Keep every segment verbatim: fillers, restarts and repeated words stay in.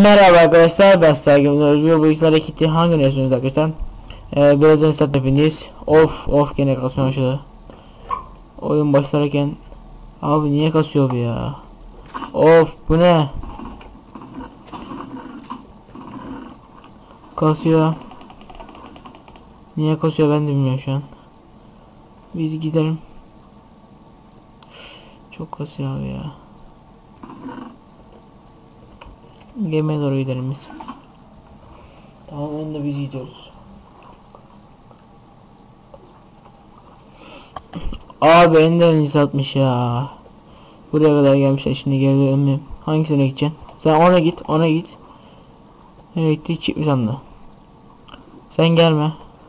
Merhaba arkadaşlar, ben Sergen Özgür. Bu işler ekiti hangi versiyonunuz arkadaşlar? Ee, birazdan start hepiniz. Of of gene kasmaya başladı. Oyun başlarken abi niye kasıyor bu ya? Of bu ne? Kasıyor. Niye kasıyor ben de bilmiyorum şu an. Biz gidelim. Çok kasıyor abi ya. Gemiye doğru gidelim biz. Tamam önde biz gidiyoruz. Abi enden iyisi atmış ya. Buraya kadar gelmişler, şimdi geri dönmeyeyim. Hangisine gideceksin? Sen ona git, ona git. Nereye gitti? Çıkmış anda. Sen gelme.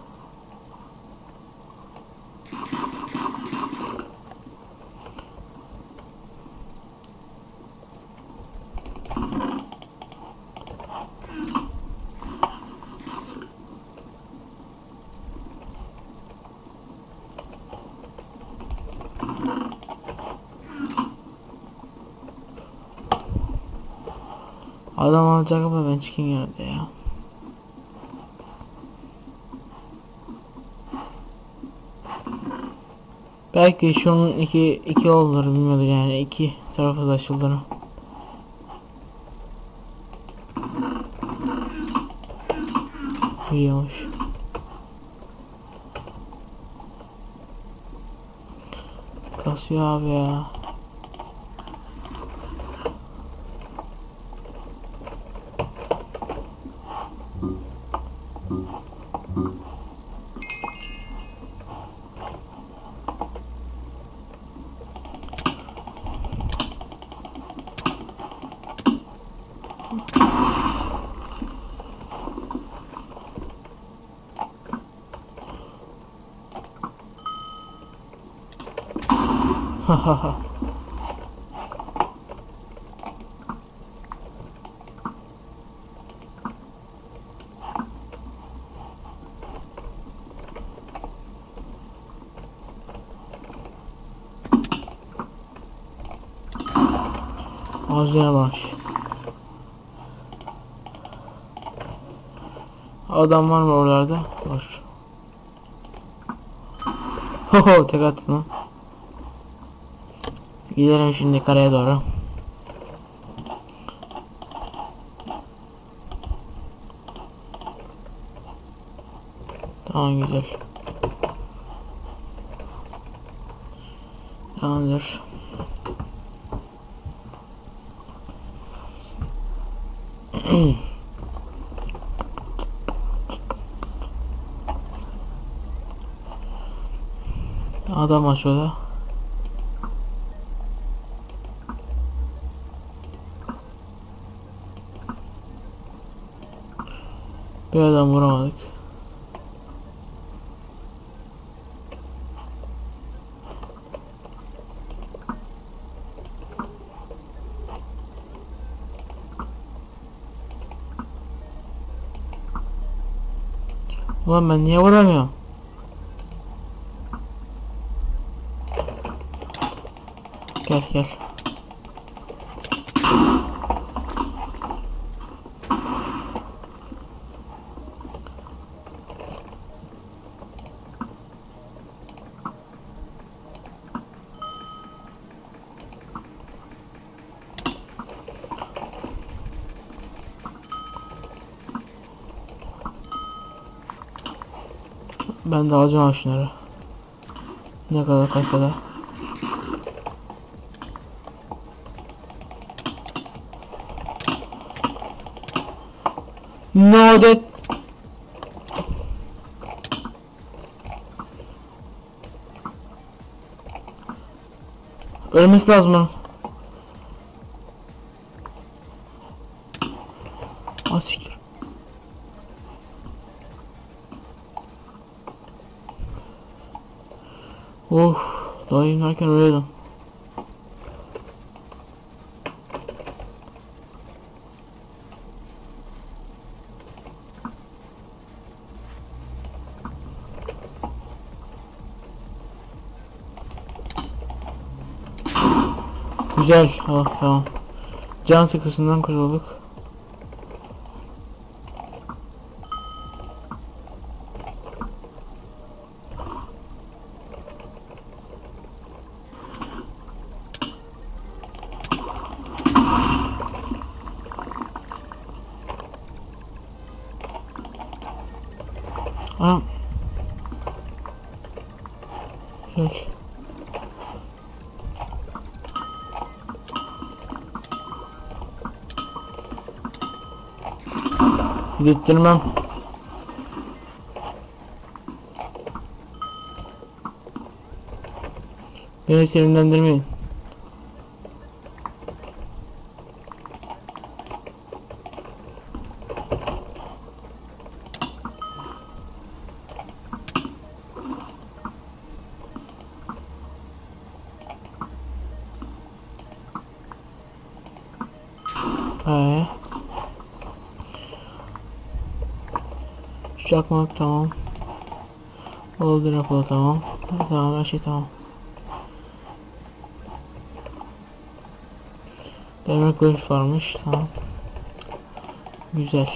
Adam alacak ama ben çıkayım yerde ya. Belki şunun iki iki olur bilmiyorum yani, iki tarafı da açıldığını. Biliyormuş. Kasıyor abi ya. Hahaha. Az yavaş. Adam var mı oralarda? Var. Hoho tek attın lan. Gidelim şimdi karaya doğru. Tamam güzel. Tamamdır. Adam aşağıda. Bir adam vuramadık. Ulan ben niye vuramıyorum? Gel gel. Ben de alacağım şunları. Ne kadar kaysa da. No that. Ölmesi lazım. Asiktir. Oh, daha inerken ölüyordum. Güzel. Oh, tamam. Can sıkısından kurtulduk. Anam. Gel. Gittirmem. Beni sinirlendirmeyin. He. Çakmak tamam. Oldu raporu tamam. Tamam her şey tamam. Demir kılıç varmış tamam. Güzel.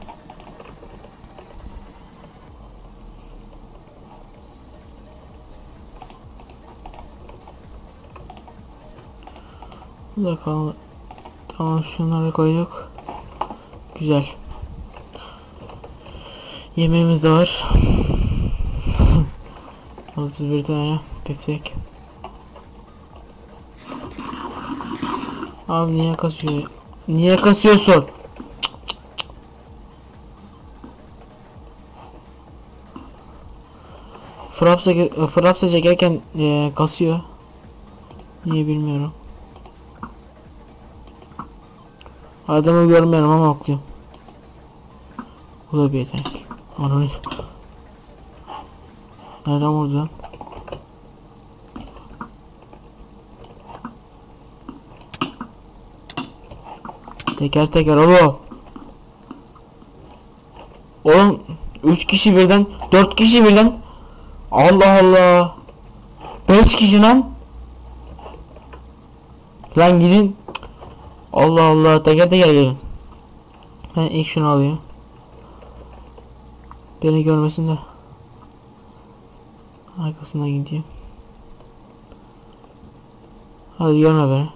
Bakalım. Tamam şunları koyduk. Güzel. Yemeğimiz de var. otuz bir tane biftek. Abi niye kasıyor? Niye kasıyorsun? Frapsa Frapsa çekerken e, kasıyor. Niye bilmiyorum. Adamı görmüyorum ama okluyorum. Bu da bir yetenek. Ananı. Nereden vurdu lan? Teker teker oğlum. Oğlum üç kişi birden, dört kişi birden. Allah Allah. beş kişi lan. Lan gidin. Allah Allah, teker teker gelin. Ben ilk şunu alayım. Beni görmesin de. Arkasından gideyim. Hadi görme beni.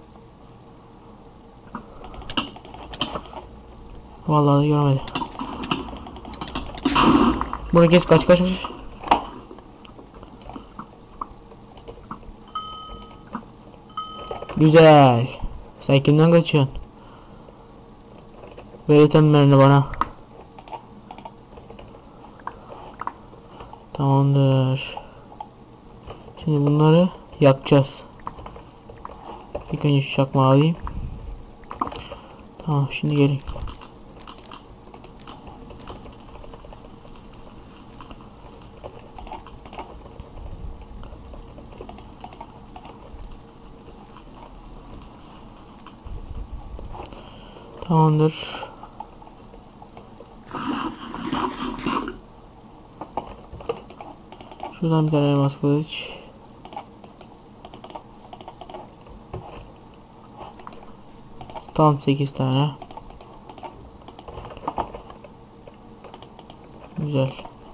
Vallahi görmedi. Bunu kes, kaç kaç kaç. Güzel. Sen kimden kaçıyorsun? Ver itemlerini bana. Tamamdır. Şimdi bunları yakacağız. İlk önce şu çakmağı alayım. Tamam şimdi gelin. Tamamdır. Şuradan bir tane elmas kılıç. Tam sekiz tane. Güzel.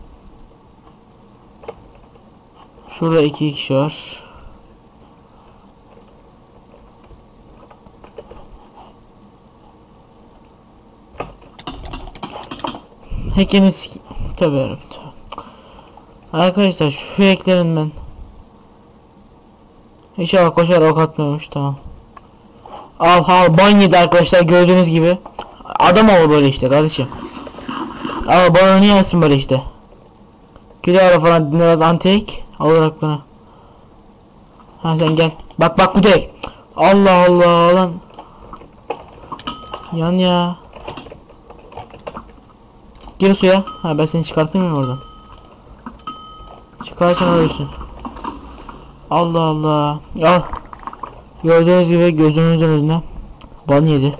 Şurada iki kişi var. Hekiniz tabi. Arkadaşlar şu eklerin ben. İnşallah koşar ok atmıyormuş, tamam. Al al ban yedi arkadaşlar, gördüğünüz gibi. Adam ol böyle işte kardeşim. Al bana niye yazsın böyle işte. Kilo ara falan biraz antik olarak bana. Ha sen gel. Bak bak bu tek. Allah Allah lan. Yan ya. Gir suya. Ha ben seni çıkartamıyorum oradan. Çıkarsan ölürsün. Allah Allah. Al. Gördüğünüz gibi gözünüzün önüne ban yedi.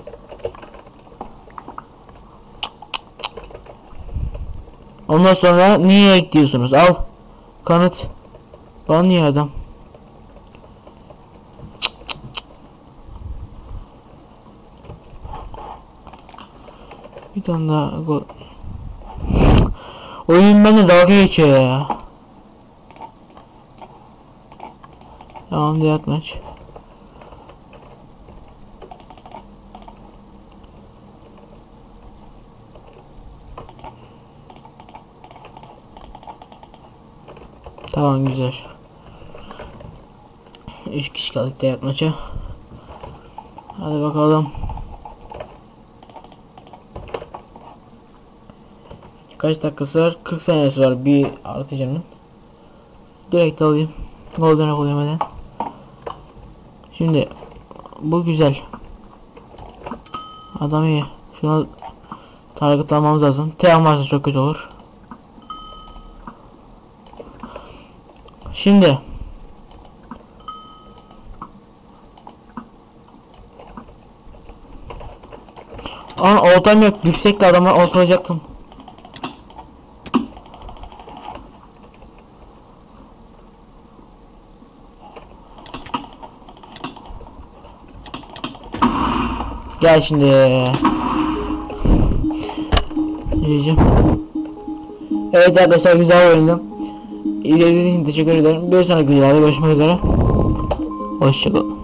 Ondan sonra niye ekliyorsunuz? Al. Kanıt. Ban yiyor adam. Bir tane daha gol. Oyun bende dalga geçiyor ya. Tamam diğer maç. Tamam, güzel. üç kişi kaldık diğer maça. Hadi bakalım. Kaç dakikası var? kırk saniyesi var bir artıcının. Direkt alayım. Golden alayım hemen. Şimdi bu güzel. Adam iyi. Şuna target almamız lazım. Team varsa çok kötü olur. Şimdi An oltam yok. Yüksekli adamı oltalayacaktım. Gel şimdi. Diyeceğim. Evet arkadaşlar, güzel oyundu. İzlediğiniz için teşekkür ederim. Bir sonraki videoda görüşmek üzere. Hoşçakalın.